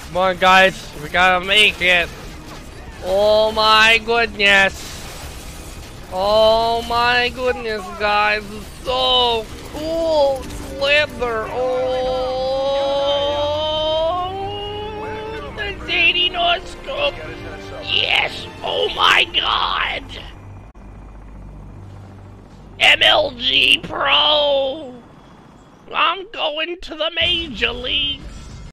Come on, guys. We gotta make it. Oh my goodness. Oh my goodness, guys. It's so cool. Slither. Oh. The Zadie no scope. Yes. Oh my god. MLG Pro. I'm going to the major leagues.